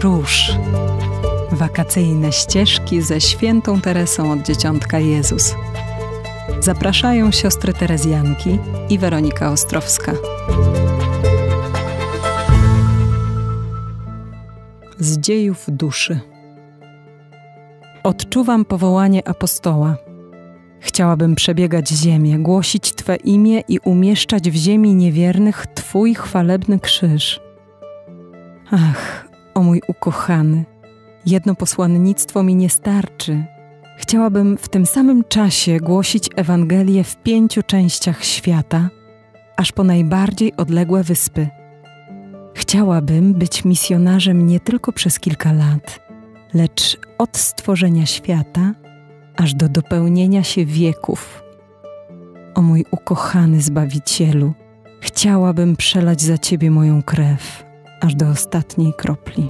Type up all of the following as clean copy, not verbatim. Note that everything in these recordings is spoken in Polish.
Róż. Wakacyjne ścieżki ze świętą Teresą od Dzieciątka Jezus. Zapraszają siostry Terezjanki i Weronika Ostrowska. Z dziejów duszy. Odczuwam powołanie apostoła. Chciałabym przebiegać ziemię, głosić Twe imię i umieszczać w ziemi niewiernych Twój chwalebny krzyż. Ach, o mój ukochany, jedno posłannictwo mi nie starczy. Chciałabym w tym samym czasie głosić Ewangelię w 5 częściach świata, aż po najbardziej odległe wyspy. Chciałabym być misjonarzem nie tylko przez kilka lat, lecz od stworzenia świata aż do dopełnienia się wieków. O mój ukochany Zbawicielu, chciałabym przelać za Ciebie moją krew, aż do ostatniej kropli.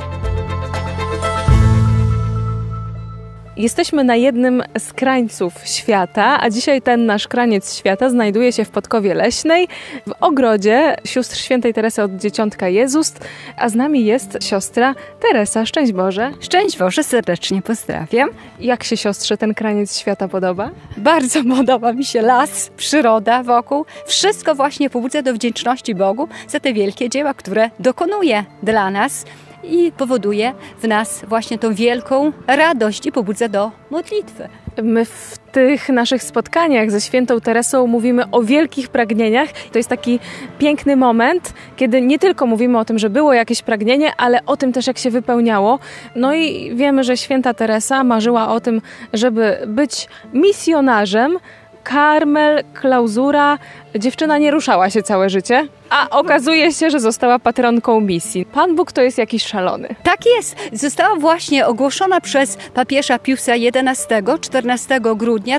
Jesteśmy na jednym z krańców świata, a dzisiaj ten nasz kraniec świata znajduje się w Podkowie Leśnej, w ogrodzie sióstr świętej Teresy od Dzieciątka Jezus, a z nami jest siostra Teresa. Szczęść Boże. Szczęść Boże, serdecznie pozdrawiam. Jak się siostrze ten kraniec świata podoba? Bardzo podoba mi się las, przyroda wokół. Wszystko właśnie pobudza do wdzięczności Bogu za te wielkie dzieła, które dokonuje dla nas i powoduje w nas właśnie tą wielką radość i pobudza do modlitwy. My w tych naszych spotkaniach ze świętą Teresą mówimy o wielkich pragnieniach. To jest taki piękny moment, kiedy nie tylko mówimy o tym, że było jakieś pragnienie, ale o tym też, jak się wypełniało. No i wiemy, że święta Teresa marzyła o tym, żeby być misjonarzem. Karmel, klauzura, dziewczyna nie ruszała się całe życie, a okazuje się, że została patronką misji. Pan Bóg to jest jakiś szalony. Tak jest. Została właśnie ogłoszona przez papieża Piusa XI 14 grudnia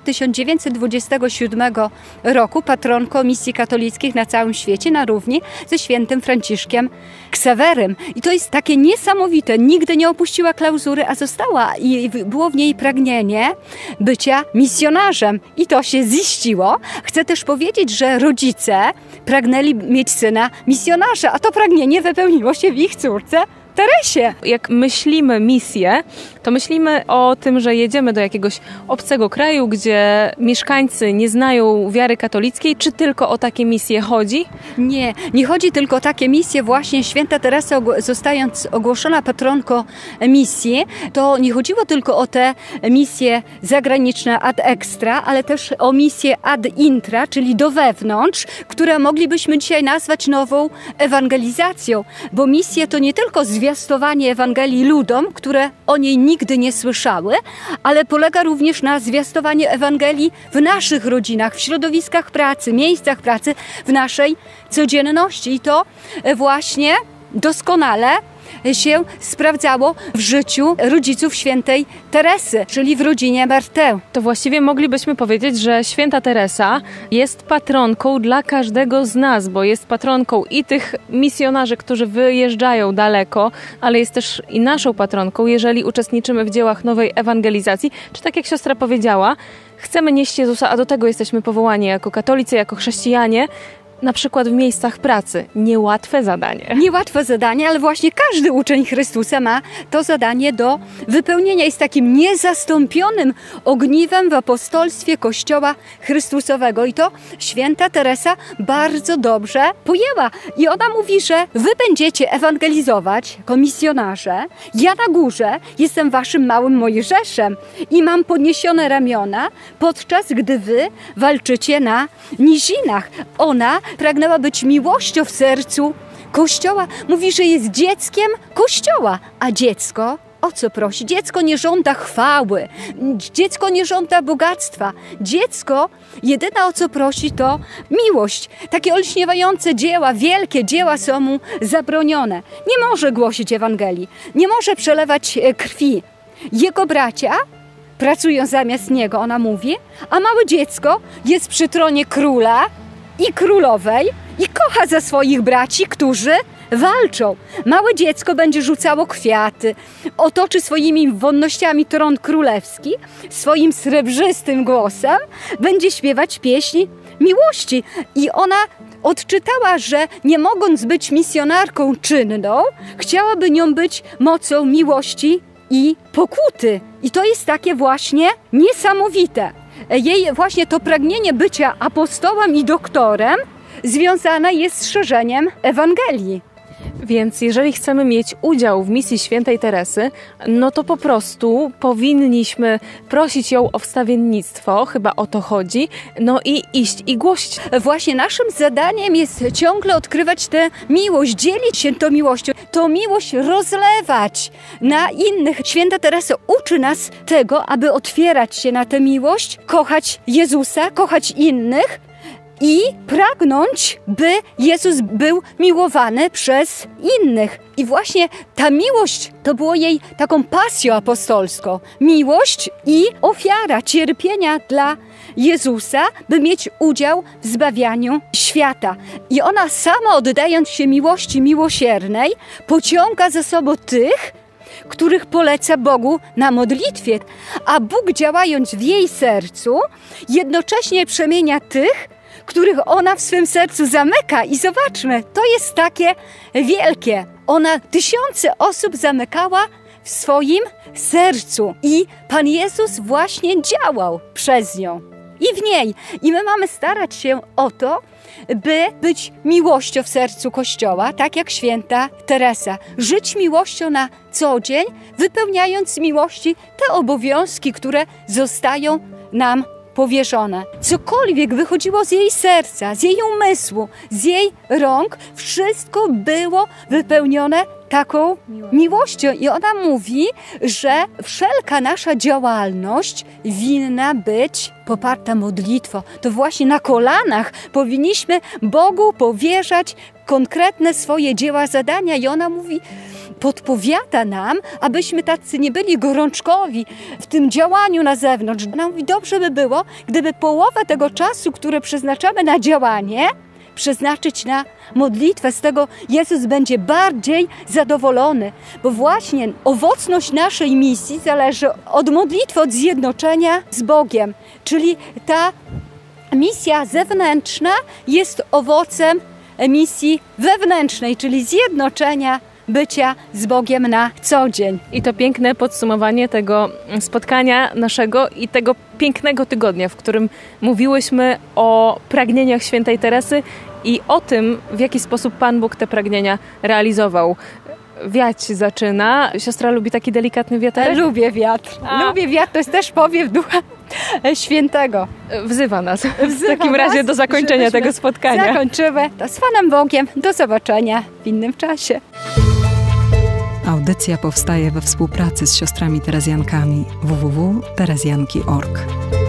1927 roku patronką misji katolickich na całym świecie na równi ze świętym Franciszkiem Ksawerym. I to jest takie niesamowite. Nigdy nie opuściła klauzury, a została i było w niej pragnienie bycia misjonarzem. I to się ziściło. Chcę też powiedzieć, że rodzice pragnęli mieć syna misjonarza, a to pragnienie wypełniło się w ich córce Teresie. Jak myślimy misję, to myślimy o tym, że jedziemy do jakiegoś obcego kraju, gdzie mieszkańcy nie znają wiary katolickiej. Czy tylko o takie misje chodzi? Nie chodzi tylko o takie misje. Właśnie święta Teresa, zostając ogłoszona patronką misji, to nie chodziło tylko o te misje zagraniczne ad extra, ale też o misje ad intra, czyli do wewnątrz, które moglibyśmy dzisiaj nazwać nową ewangelizacją, bo misje to nie tylko zwiastowanie Ewangelii ludom, które o niej nigdy nie słyszały, ale polega również na zwiastowaniu Ewangelii w naszych rodzinach, w środowiskach pracy, miejscach pracy, w naszej codzienności. I to właśnie doskonale się sprawdzało w życiu rodziców świętej Teresy, czyli w rodzinie Martę. To właściwie moglibyśmy powiedzieć, że święta Teresa jest patronką dla każdego z nas, bo jest patronką i tych misjonarzy, którzy wyjeżdżają daleko, ale jest też i naszą patronką, jeżeli uczestniczymy w dziełach nowej ewangelizacji, czy tak jak siostra powiedziała, chcemy nieść Jezusa, a do tego jesteśmy powołani jako katolicy, jako chrześcijanie, na przykład w miejscach pracy. Niełatwe zadanie. Niełatwe zadanie, ale właśnie każdy uczeń Chrystusa ma to zadanie do wypełnienia. Jest takim niezastąpionym ogniwem w apostolstwie Kościoła Chrystusowego. I to święta Teresa bardzo dobrze pojęła. I ona mówi, że wy będziecie ewangelizować jako misjonarze. Ja na górze jestem waszym małym Mojżeszem i mam podniesione ramiona, podczas gdy wy walczycie na nizinach. Ona pragnęła być miłością w sercu Kościoła. Mówi, że jest dzieckiem Kościoła, a dziecko o co prosi? Dziecko nie żąda chwały, dziecko nie żąda bogactwa. Dziecko jedyne o co prosi to miłość. Takie olśniewające dzieła, wielkie dzieła są mu zabronione. Nie może głosić Ewangelii, nie może przelewać krwi. Jego bracia pracują zamiast niego, ona mówi, a małe dziecko jest przy tronie króla i królowej i kocha za swoich braci, którzy walczą. Małe dziecko będzie rzucało kwiaty, otoczy swoimi wonnościami tron królewski, swoim srebrzystym głosem będzie śpiewać pieśni miłości. I ona odczytała, że nie mogąc być misjonarką czynną, chciałaby nią być mocą miłości i pokuty. I to jest takie właśnie niesamowite. Jej właśnie to pragnienie bycia apostołem i doktorem związane jest z szerzeniem Ewangelii. Więc jeżeli chcemy mieć udział w misji świętej Teresy, no to po prostu powinniśmy prosić ją o wstawiennictwo, chyba o to chodzi, no i iść i głosić. Właśnie naszym zadaniem jest ciągle odkrywać tę miłość, dzielić się tą miłością, tą miłość rozlewać na innych. Święta Teresa uczy nas tego, aby otwierać się na tę miłość, kochać Jezusa, kochać innych, i pragnąć, by Jezus był miłowany przez innych. I właśnie ta miłość to było jej taką pasją apostolską. Miłość i ofiara cierpienia dla Jezusa, by mieć udział w zbawianiu świata. I ona sama, oddając się miłości miłosiernej, pociąga za sobą tych, których poleca Bogu na modlitwie. A Bóg, działając w jej sercu, jednocześnie przemienia tych, których ona w swym sercu zamyka. I zobaczmy, to jest takie wielkie. Ona tysiące osób zamykała w swoim sercu i Pan Jezus właśnie działał przez nią i w niej. I my mamy starać się o to, by być miłością w sercu Kościoła, tak jak święta Teresa. Żyć miłością na co dzień, wypełniając z miłości te obowiązki, które zostają nam powierzone. Cokolwiek wychodziło z jej serca, z jej umysłu, z jej rąk, wszystko było wypełnione taką miłością. I ona mówi, że wszelka nasza działalność winna być poparta modlitwą. To właśnie na kolanach powinniśmy Bogu powierzać konkretne swoje dzieła, zadania. I ona mówi, podpowiada nam, abyśmy tacy nie byli gorączkowi w tym działaniu na zewnątrz. Ona mówi, dobrze by było, gdyby połowę tego czasu, który przeznaczamy na działanie, przeznaczyć na modlitwę. Z tego Jezus będzie bardziej zadowolony, bo właśnie owocność naszej misji zależy od modlitwy, od zjednoczenia z Bogiem. Czyli ta misja zewnętrzna jest owocem misji wewnętrznej, czyli zjednoczenia, bycia z Bogiem na co dzień. I to piękne podsumowanie tego spotkania naszego i tego pięknego tygodnia, w którym mówiłyśmy o pragnieniach świętej Teresy i o tym, w jaki sposób Pan Bóg te pragnienia realizował. Wiać zaczyna. Siostra lubi taki delikatny wiaterek? Lubię wiatr. Lubię wiatr, to jest też powiew Ducha Świętego. Wzywa nas w takim razie do zakończenia tego spotkania. Zakończymy to z Panem Bogiem. Do zobaczenia w innym czasie. Audycja powstaje we współpracy z siostrami terezjankami www.terezjanki.org.